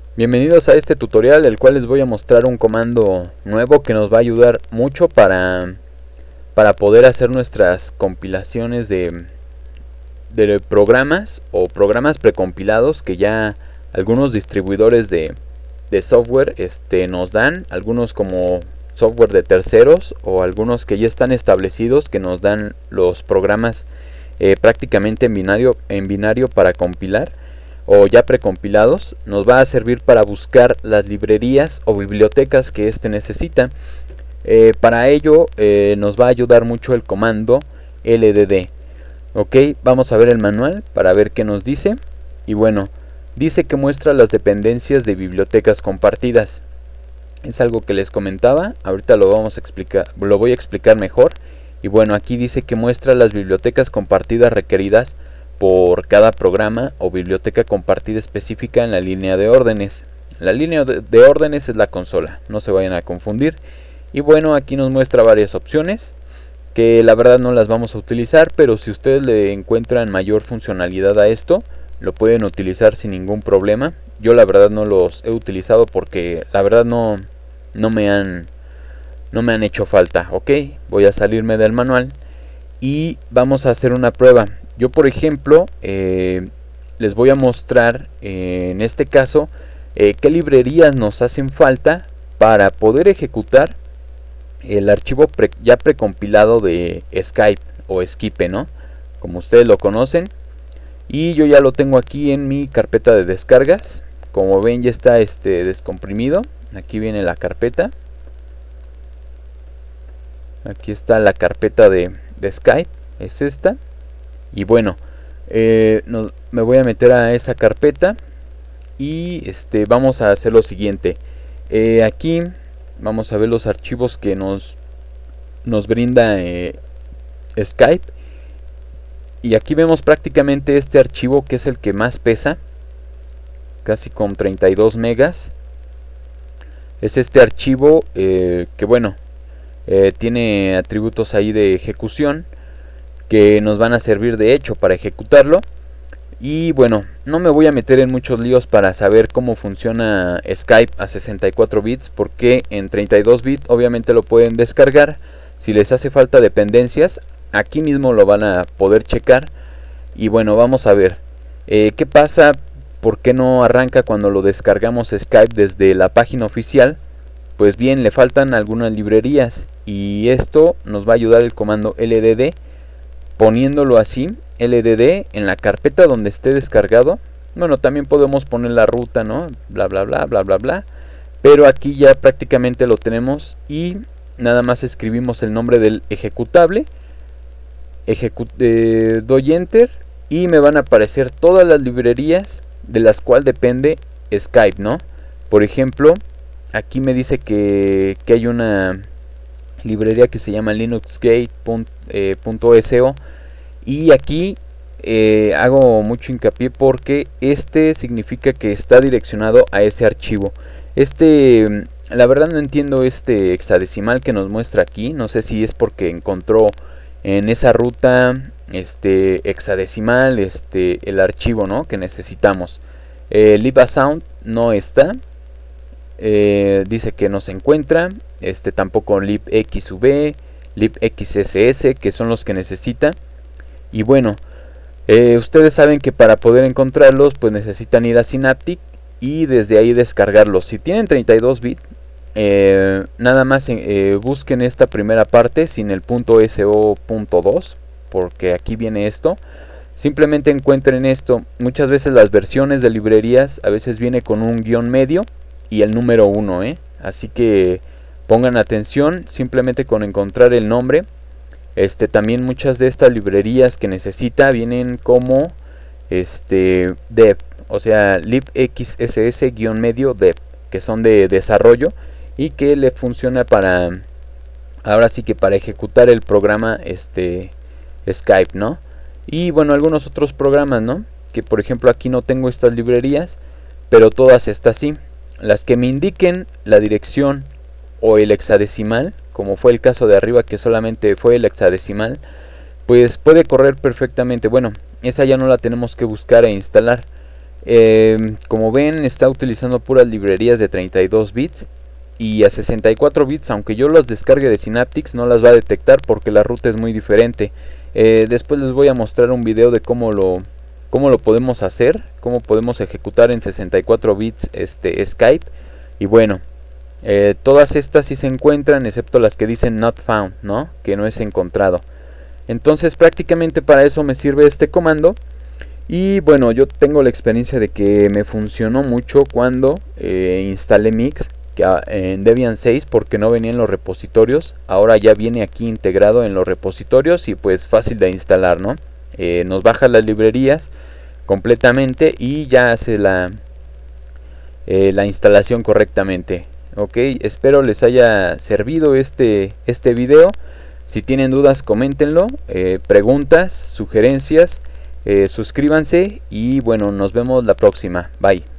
Bienvenidos a este tutorial, el cual les voy a mostrar un comando nuevo que nos va a ayudar mucho para poder hacer nuestras compilaciones de programas o programas precompilados que ya algunos distribuidores de software nos dan, algunos como software de terceros o algunos que ya están establecidos que nos dan los programas prácticamente en binario para compilar o ya precompilados. Nos va a servir para buscar las librerías o bibliotecas que necesita. Para ello nos va a ayudar mucho el comando LDD. Ok, vamos a ver el manual para ver qué nos dice. Y bueno, dice que muestra las dependencias de bibliotecas compartidas. Es algo que les comentaba, ahorita lo voy a explicar mejor. Y bueno, aquí dice que muestra las bibliotecas compartidas requeridas por cada programa o biblioteca compartida específica en la línea de órdenes. La línea de órdenes es la consola, no se vayan a confundir. Y bueno, aquí nos muestra varias opciones que la verdad no las vamos a utilizar, pero si ustedes le encuentran mayor funcionalidad a esto, lo pueden utilizar sin ningún problema. Yo la verdad no los he utilizado porque la verdad no me han hecho falta. Ok, voy a salirme del manual y vamos a hacer una prueba. Yo por ejemplo les voy a mostrar en este caso qué librerías nos hacen falta para poder ejecutar el archivo ya precompilado de Skype o Skype, ¿no? Como ustedes lo conocen. Y yo ya lo tengo aquí en mi carpeta de descargas. Como ven, ya está descomprimido. Aquí viene la carpeta. Aquí está la carpeta de Skype. Es esta. Y bueno, me voy a meter a esa carpeta. Y vamos a hacer lo siguiente. Aquí vamos a ver los archivos que nos brinda Skype. Y aquí vemos prácticamente este archivo, que es el que más pesa, casi con 32 megas. Es este archivo que bueno, tiene atributos ahí de ejecución que nos van a servir de hecho para ejecutarlo. Y bueno, no me voy a meter en muchos líos para saber cómo funciona Skype a 64 bits, porque en 32 bits obviamente lo pueden descargar. Si les hace falta dependencias, aquí mismo lo van a poder checar. Y bueno, vamos a ver qué pasa, por qué no arranca cuando lo descargamos Skype desde la página oficial. Pues bien, le faltan algunas librerías y esto nos va a ayudar el comando LDD, poniéndolo así, LDD en la carpeta donde esté descargado. Bueno, también podemos poner la ruta, ¿no? Bla bla bla bla bla bla. Pero aquí ya prácticamente lo tenemos y nada más escribimos el nombre del ejecutable. Doy enter y me van a aparecer todas las librerías de las cuales depende Skype, ¿no? Por ejemplo, aquí me dice que hay una librería que se llama linuxgate.so. Y aquí hago mucho hincapié porque significa que está direccionado a ese archivo. La verdad no entiendo este hexadecimal que nos muestra aquí. No sé si es porque encontró en esa ruta hexadecimal el archivo, ¿no?, que necesitamos. Libasound no está. Dice que no se encuentra. Tampoco libxv, libxss, que son los que necesita. Y bueno, ustedes saben que para poder encontrarlos pues necesitan ir a Synaptic y desde ahí descargarlos. Si tienen 32 bits, nada más busquen esta primera parte sin el .so.2, porque aquí viene esto. Simplemente encuentren esto. Muchas veces las versiones de librerías a veces viene con un guión medio y el número 1, así que pongan atención simplemente con encontrar el nombre. También muchas de estas librerías que necesita vienen como dev, o sea, libxss-medio dev, que son de desarrollo y que le funciona para, ahora sí que para ejecutar el programa Skype, ¿no? Y bueno, algunos otros programas, ¿no?, que por ejemplo aquí no tengo estas librerías, pero todas estas sí. Las que me indiquen la dirección o el hexadecimal, como fue el caso de arriba que solamente fue el hexadecimal, pues puede correr perfectamente. Bueno, esa ya no la tenemos que buscar e instalar. Como ven, está utilizando puras librerías de 32 bits. Y a 64 bits, aunque yo las descargue de Synaptics, no las va a detectar porque la ruta es muy diferente. Después les voy a mostrar un video de cómo lo podemos hacer, cómo podemos ejecutar en 64 bits Skype. Y bueno, todas estas sí se encuentran, excepto las que dicen not found, ¿no? Que no es encontrado. Entonces prácticamente para eso me sirve este comando. Y bueno, yo tengo la experiencia de que me funcionó mucho cuando instalé Mix en Debian 6, porque no venía en los repositorios. Ahora ya viene aquí integrado en los repositorios y pues fácil de instalar, ¿no? Nos baja las librerías completamente y ya hace la instalación correctamente. Ok, espero les haya servido este video. Si tienen dudas, coméntenlo, preguntas, sugerencias, suscríbanse y bueno, nos vemos la próxima. Bye.